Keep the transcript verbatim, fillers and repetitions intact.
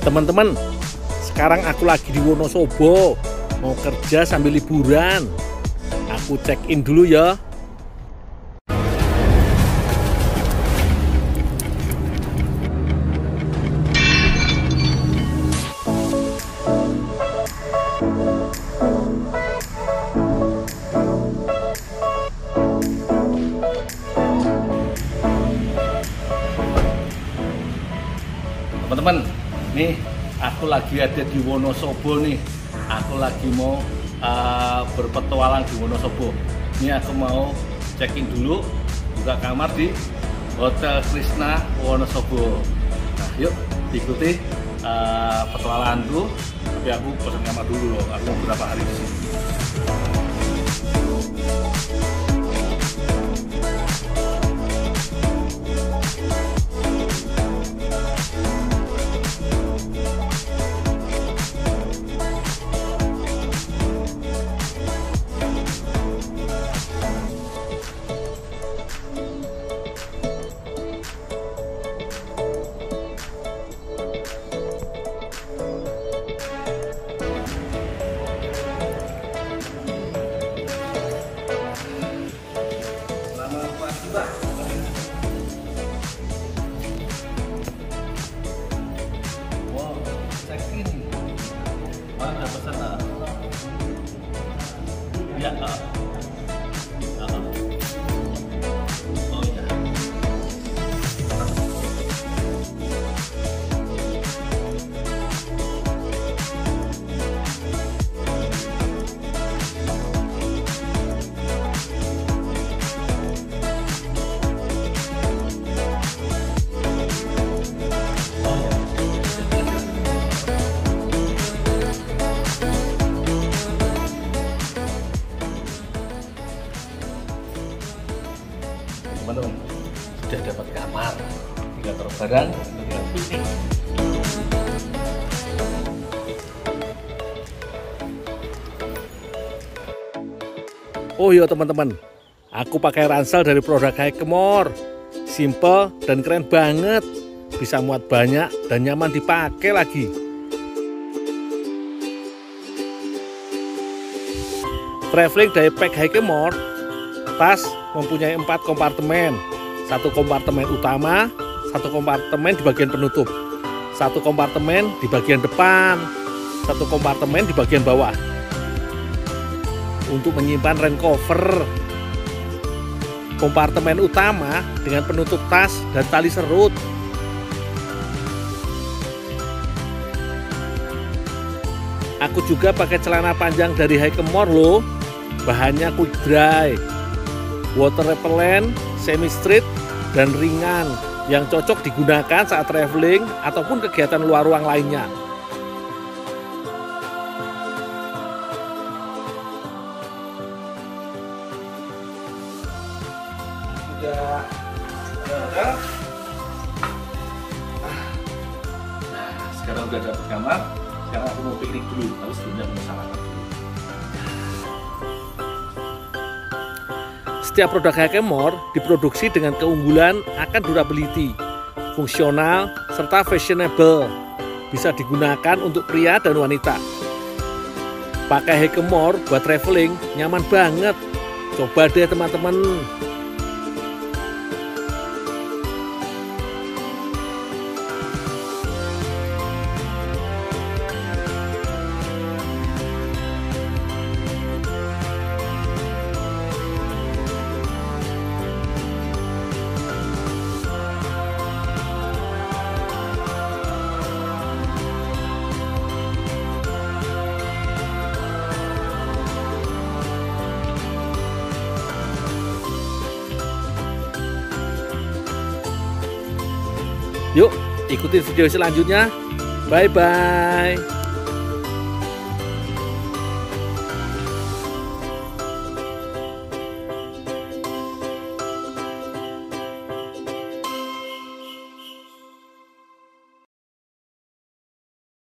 Teman-teman, sekarang aku lagi di Wonosobo, mau kerja sambil liburan. Aku check in dulu ya. Teman-teman, nih aku lagi ada di Wonosobo nih. Aku lagi mau uh, berpetualang di Wonosobo. Ini aku mau check-in dulu, buka kamar di Hotel Krishna Wonosobo. Nah, yuk ikuti uh, petualanganku. Tapi aku pesen kamar dulu loh. Aku mau berapa hari di sini. Wow, check-in. Mana pesan? Ya, uh. Uh. Oh ya. Teman-teman, sudah dapat kamar, tinggal taruh barang, tinggal piknik. Oh iya teman-teman, aku pakai ransel dari produk Hikemore, simple dan keren banget, bisa muat banyak dan nyaman dipakai lagi. Traveling dari pack Hikemore, tas mempunyai empat kompartemen, satu kompartemen utama, satu kompartemen di bagian penutup, satu kompartemen di bagian depan, satu kompartemen di bagian bawah untuk menyimpan rain cover. Kompartemen utama dengan penutup tas dan tali serut. Aku juga pakai celana panjang dari Hikemore loh, bahannya quick dry, water repellent, semi street, dan ringan yang cocok digunakan saat traveling ataupun kegiatan luar ruang lainnya. Sudah ada. Nah, sekarang udah dapat kamar. Sekarang aku mau piknik dulu, harus sebelumnya mau sarapan dulu. Setiap produk Hikemore diproduksi dengan keunggulan akan durability, fungsional, serta fashionable. Bisa digunakan untuk pria dan wanita. Pakai Hikemore buat traveling nyaman banget. Coba deh teman-teman. Yuk, ikutin video selanjutnya. Bye-bye.